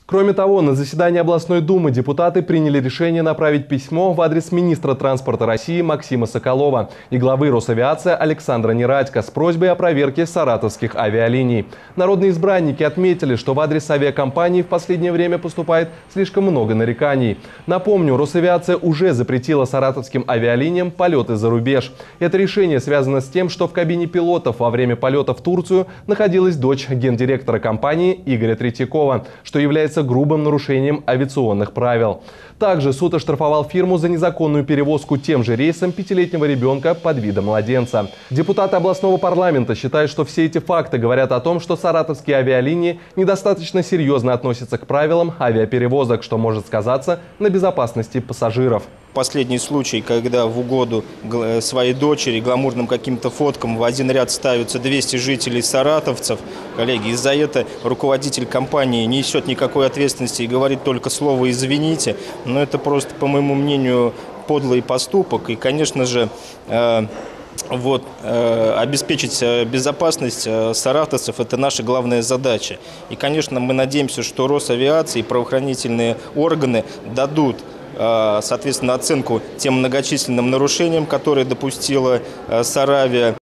Кроме того, на заседании областной думы депутаты приняли решение направить письмо в адрес министра транспорта России Максима Соколова и главы Росавиации Александра Нерадько с просьбой о проверке саратовских авиалиний. Народные избранники отметили, что в адрес авиакомпании в последнее время поступает слишком много нареканий. Напомню, Росавиация уже запретила саратовским авиалиниям полеты за рубеж. Это решение связано с тем, что в кабине пилотов во время полета в Турцию находилась дочь гендиректора компании Игоря Третьякова, что является грубым нарушением авиационных правил. Также суд оштрафовал фирму за незаконную перевозку тем же рейсом пятилетнего ребенка под видом младенца. Депутаты областного парламента считают, что все эти факты говорят о том, что саратовские авиалинии недостаточно серьезно относятся к правилам авиаперевозок, что может сказаться на безопасности пассажиров. Последний случай, когда в угоду своей дочери гламурным каким-то фоткам в один ряд ставятся 200 жителей саратовцев. Коллеги, из-за этого руководитель компании не несет никакой ответственности и говорит только слово «извините». Но это просто, по моему мнению, подлый поступок. И, конечно же, обеспечить безопасность саратовцев – это наша главная задача. И, конечно, мы надеемся, что Росавиация и правоохранительные органы дадут соответственно, оценку тем многочисленным нарушениям, которые допустила Саравия.